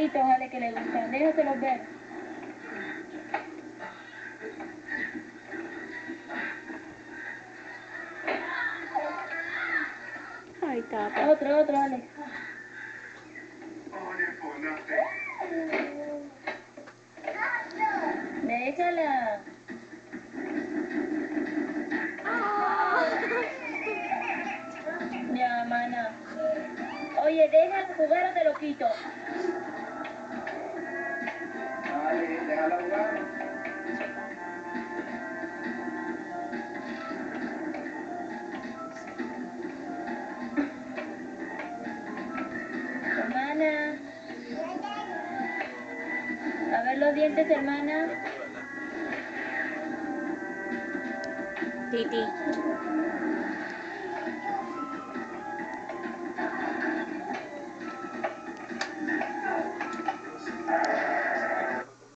bonitos, Ale, que le gustan. Déjatelos ver. Ay, tata. Otro, Ale. Déjala. Ya, mana. Oye, déjala jugar o te lo quito. Dale, déjala jugar. Hermana. A ver los dientes, hermana. Titi.